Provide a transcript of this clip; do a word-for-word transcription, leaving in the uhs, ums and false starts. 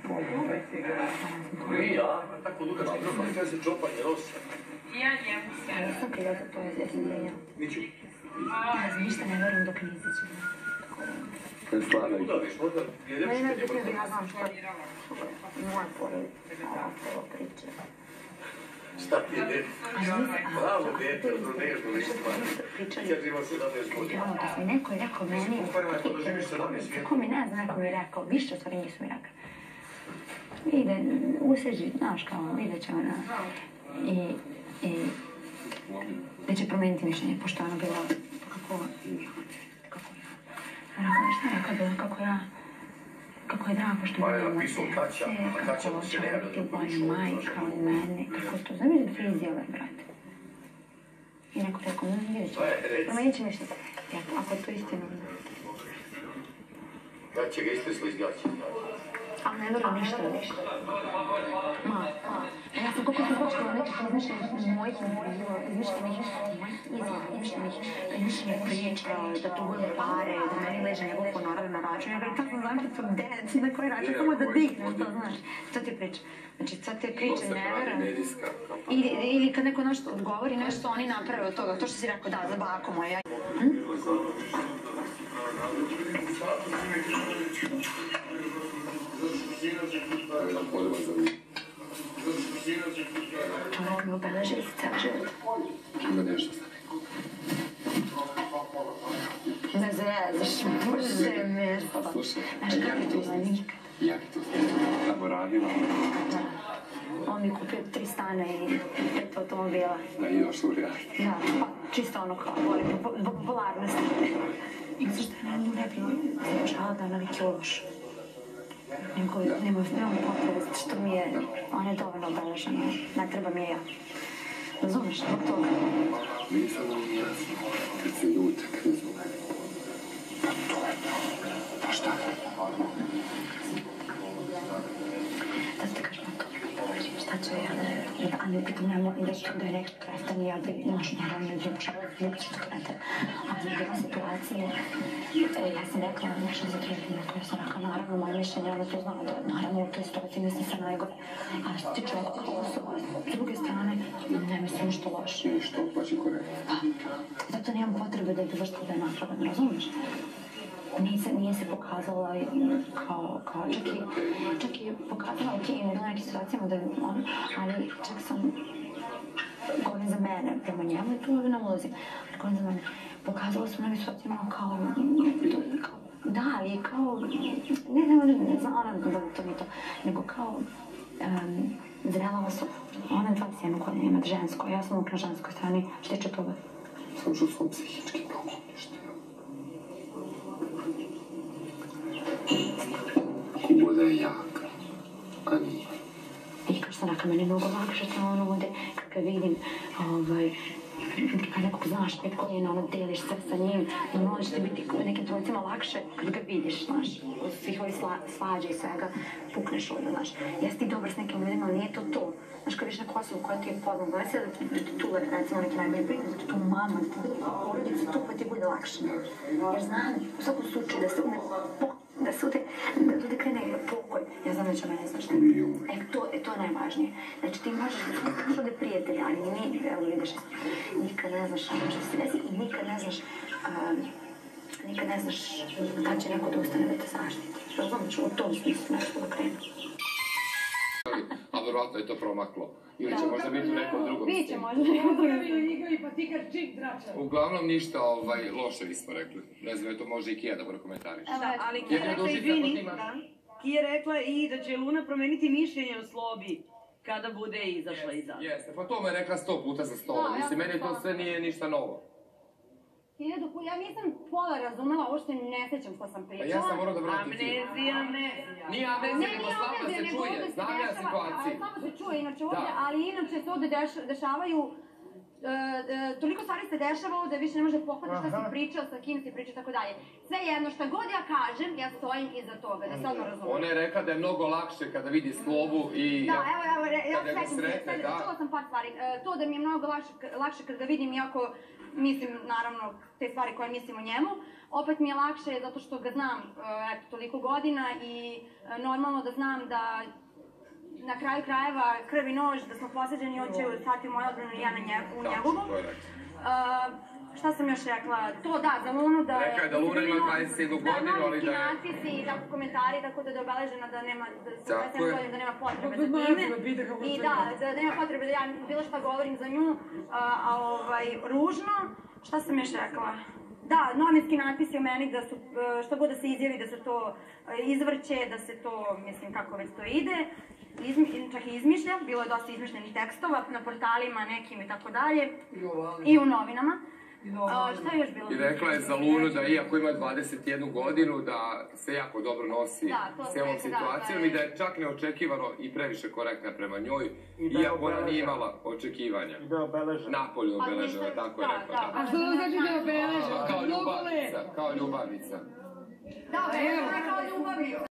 bolje. Nije, a? Tako dugački drugom, to je se čopanje rosa. Ja njemu se. Ja sam kriva za to, ja sam ljenja. Niču. Ja znam, ništa ne verujem dok ne izađem. Kad stvarno udaviš, možda je ljepši kad je brzo. Ja znam što je moja porodica, ovo priče. Šta ti je dete? Bravo dete, ono nežno listva. Ja živo sedamnaest godina. Evo, da mi neko je rekao meni... Kako mi ne znam, neko mi je rekao, više od stvari nisu mi rekao. Ide, useži, znaš kao, vidjet će ona. I, i, da će promeniti mišljenje, pošto ona bila, kako, kako ja. Rekao, šta je rekao bila, kako ja, kako je drago što je bila se, kako će biti bolje majka od mene, kako to, znam da ti izjave, brate. I neko rekao, no, vidjet će, promenit će mišljenje. Ja, ako je to istina, onda. Gaće ga istresli iz gaće. Ali ne dobro ništa više. Ma, ma. Ja sam koliko sam počela nekih izmišljenih mojih, izmišljenih izjava, izmišljenih, izmišljenih priča, da tu bude pare, da meni leže njegov honorar na račun. Ja tako sam zamčet od dec, na koji račun, samo da dignem, to znaš. To ti priča. Znači, to te priče ne veram. Ili, ili kad neko nešto odgovori nešto, oni naprave od toga. To što si rekao, da, za bako moja. Hm? Čovjek mi obeleži ceo život. Ima nešto za neko. Ne zezaš, bože me. Slušaj, znaš kako je to uzmanjika? Ja bi to tamo radila. Da. On mi kupio tri stana i pet automobila. Da, i još u realno. Da, pa čisto ono kao, volim popularnost. I zašto je ne bi značala da ona neki loš. Nego nema potrebe, što mi je, ona je dovoljno obeležena, ne treba mi je ja. Razumeš, zbog toga? Nisam vam jasno, kad se ljute, kad ne znam. Pa to je to. Pa šta? Da ti kažem to, šta ću ja, ali pitam nemo, da ću da je rekao kreftan, ja bi, znaš, naravno, ne pošao, ljubit ću to kreftan. Ali je bila situacija, ja sam rekla nešto za trećinu, koja sam rekla, naravno, moje mišljenje, ona to znala da, naravno, u toj situaciji mislim sve najgore. A što ti čovjek kao osoba, s druge strane, ne mislim ništa loše. Ništa, baš i korektno. Pa, zato nemam potrebe da je bilo što da je napravan, razumiješ? Nije se, nije se pokazala kao, kao čak, i, čak i pokazala ok, u nekim situacijama da on, ali čak sam, govorim za mene, prema njemu i tu ne ulazim, ali govorim za mene, pokazala sam u nekim situacijama kao, to, kao, da, ali kao, ne, ne, ne, ne znam ona da to nije to, nego kao, um, zrela osoba. Ona je dvadeset jednu godinu, ima žensko, ja sam uvijek na ženskoj strani, što tiče toga. Sam što svom psihički problem, ništa. Ako bude jak, a nije. I kao što sam rekla, meni je mnogo lakše što ono ovdje, kad ga vidim, ovaj, kad nekog znaš pet godina, ono deliš sve sa njim i možeš ti biti u nekim trojicima lakše kad ga vidiš, znaš, od svih ovih sla, svađa i svega, pukneš ovdje, znaš. Jesi ti dobar s nekim ljudima, ali nije to to. Znaš, kad vidiš neku osobu koja ti je poznat, znaš da ti tu, recimo, neki najbolji prijatelj, da ti tu mama, da ti bude porodica, tu pa ti bude lakše. Jer znam, u svakom slučaju, da se ovdje da se ovdje, da ovdje krene pokoj. Ja znam da će mene znaš. E, to, e, to je najvažnije. Znači, ti možeš da imaš ovdje prijatelja, ali ni, evo vidiš, nikad ne znaš što se desi i nikad ne znaš, um, nikad ne znaš kad će neko da ustane da te zaštiti. Razumiješ, u tom smislu nešto da krenu. A verovatno je to promaklo. Ili će možda biti u nekom drugom stilu. Biće možda nekom drugom stilu. Pa ti kad čik drača. Uglavnom ništa ovaj, loše vi smo rekli. Ne znam, je to može i Kija da prokomentariš. Da, ali Kija rekla i Vini, Kija rekla i da će Luna promeniti mišljenje o Slobi kada bude izašla iz zatvora. Jeste, pa to me rekla sto puta za sto. Mislim, meni to sve nije ništa novo. Ja nisam pola razumela, ovo što ne sjećam što sam pričala. Pa ja sam morao da vratim film. Amnezija, amnezija. Nije amnezija, nego slabo se čuje. Znam ja situaciju. Slabo se čuje inače ovdje, ali inače se ovdje dešavaju toliko stvari se dešavalo da više ne može pohvatiti šta si pričao, sa kim si pričao, tako dalje. Sve jedno, šta god ja kažem, ja stojim iza toga, da se odmah razumije. Ona je rekla da je mnogo lakše kada vidi Slobu i... Da, evo, evo, ja svećam se, čula sam par stvari. To da mi je mnogo lakše kada ga vidim, iako mislim, naravno, te stvari koje mislim o njemu. Opet mi je lakše zato što ga znam, eto, toliko godina i normalno da znam da na kraju krajeva krv i nož, da smo posađeni, on će stati u moju odbranu i ja u njegovu. Šta sam još rekla? To da, za Lunu da... Rekla je da Luna ima dvadeset jednu godinu, ali da je... Da, novinski natpisi i tako komentari, tako da je obeležena da nema... Da se dvadeset jednu godinu, da nema potrebe za time. I da, da nema potrebe da ja bilo šta govorim za nju, a ovaj, ružno. Šta sam još rekla? Da, novinski natpisi o meni, da su, što god da se izjavi, da se to izvrće, da se to, mislim, kako već to ide. Izmi, čak i izmišlja, bilo je dosta izmišljenih tekstova na portalima nekim i tako dalje. I u novinama. Šta je još bilo? I rekla je za Lunu da iako ima dvadeset jednu godinu, da se jako dobro nosi s ovom situacijom i da je čak neočekivano i previše korektna prema njoj, iako ona nije imala očekivanja. I da je obeležena. Napolju obeležena, tako je rekla. A što to znači da je obeležena? Kao ljubavnica, kao ljubavnica. Da, obeležena kao ljubavnica.